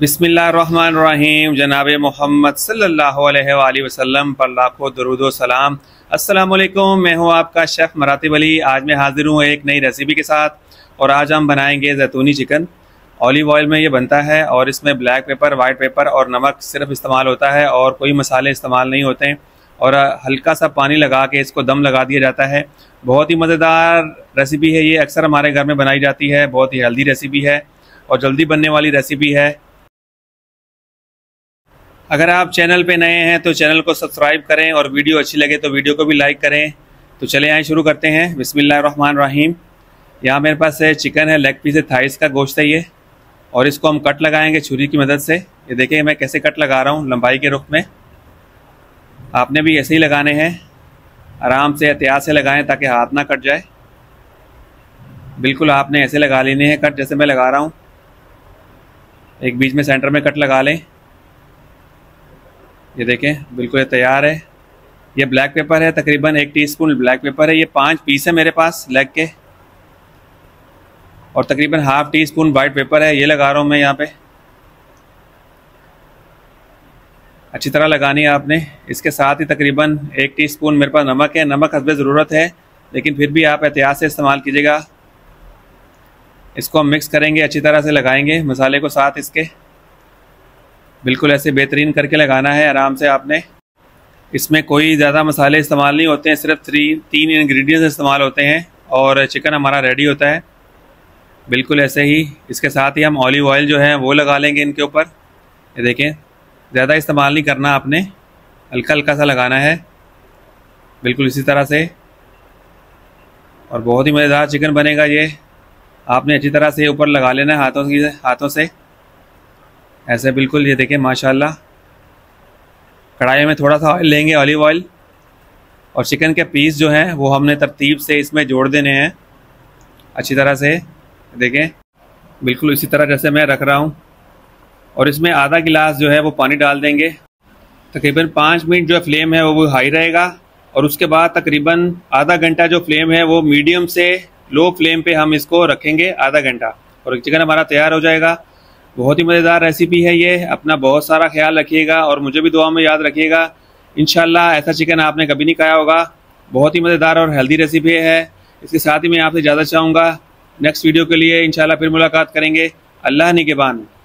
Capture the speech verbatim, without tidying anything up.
बिस्मिल्लाहिर्रहमानिर्रहीम। जनाब मोहम्मद सल्लल्लाहु अलैहि वसल्लम पर लाखों दरूद व सलाम। अस्सलाम वालेकुम, मैं हूँ आपका शेफ़ मरातिब अली। आज मैं हाज़िर हूँ एक नई रेसिपी के साथ और आज हम बनाएंगे ज़ैतूनी चिकन। ऑलिव ऑयल में ये बनता है और इसमें ब्लैक पेपर, वाइट पेपर और नमक सिर्फ इस्तेमाल होता है और कोई मसाले इस्तेमाल नहीं होते हैं और हल्का सा पानी लगा के इसको दम लगा दिया जाता है। बहुत ही मज़ेदार रेसिपी है ये, अक्सर हमारे घर में बनाई जाती है। बहुत ही हेल्दी रेसिपी है और जल्दी बनने वाली रेसिपी है। अगर आप चैनल पे नए हैं तो चैनल को सब्सक्राइब करें और वीडियो अच्छी लगे तो वीडियो को भी लाइक करें। तो चले आए शुरू करते हैं। बिस्मिल्लाहिर्रहमानिर्रहीम। यहाँ मेरे पास है चिकन है, लेग पीस है, थाइस का गोश्त है ये, और इसको हम कट लगाएंगे छुरी की मदद से। ये देखिए मैं कैसे कट लगा रहा हूँ लंबाई के रुख में। आपने भी ऐसे ही लगाने हैं, आराम से एहतियात से लगाएं ताकि हाथ ना कट जाए। बिल्कुल आपने ऐसे लगा लेने हैं कट जैसे मैं लगा रहा हूँ। एक बीच में सेंटर में कट लगा लें। ये देखें बिल्कुल ये तैयार है। ये ब्लैक पेपर है, तकरीबन एक टीस्पून ब्लैक पेपर है। ये पांच पीस है मेरे पास लेग के, और तकरीबन half tea spoon white pepper है। ये लगा रहा हूँ मैं यहाँ पे। अच्छी तरह लगानी है आपने। इसके साथ ही तकरीबन एक टीस्पून मेरे पास नमक है। नमक हस्बे ज़रूरत है, लेकिन फिर भी आप एहतियात से इस्तेमाल कीजिएगा। इसको हम मिक्स करेंगे, अच्छी तरह से लगाएंगे मसाले को साथ इसके। बिल्कुल ऐसे बेहतरीन करके लगाना है आराम से आपने। इसमें कोई ज़्यादा मसाले इस्तेमाल नहीं होते हैं, सिर्फ थ्री तीन इंग्रेडिएंट्स इस्तेमाल होते हैं और चिकन हमारा रेडी होता है। बिल्कुल ऐसे ही इसके साथ ही हम ऑलिव ऑयल जो है वो लगा लेंगे इनके ऊपर। ये देखें ज़्यादा इस्तेमाल नहीं करना आपने, हल्का हल्का सा लगाना है बिल्कुल इसी तरह से। और बहुत ही मज़ेदार चिकन बनेगा ये। आपने अच्छी तरह से ऊपर लगा लेना है हाथों की हाथों से ऐसे बिल्कुल। ये देखें माशाल्लाह। कढ़ाई में थोड़ा सा ऑयल लेंगे, ऑलिव ऑयल, और चिकन के पीस जो हैं वो हमने तरतीब से इसमें जोड़ देने हैं अच्छी तरह से। देखें बिल्कुल इसी तरह जैसे मैं रख रहा हूँ। और इसमें आधा गिलास जो है वो पानी डाल देंगे। तकरीबन पाँच मिनट जो फ्लेम है वो हाई रहेगा और उसके बाद तकरीबन आधा घंटा जो फ्लेम है वो मीडियम से लो फ्लेम पे हम इसको रखेंगे आधा घंटा, और चिकन हमारा तैयार हो जाएगा। बहुत ही मज़ेदार रेसिपी है ये। अपना बहुत सारा ख्याल रखिएगा और मुझे भी दुआ में याद रखिएगा। इंशाल्लाह ऐसा चिकन आपने कभी नहीं खाया होगा। बहुत ही मज़ेदार और हेल्दी रेसिपी है। इसके साथ ही मैं आपसे इजाज़त चाहूँगा। नेक्स्ट वीडियो के लिए इंशाल्लाह फिर मुलाकात करेंगे। अल्लाह निगहबान।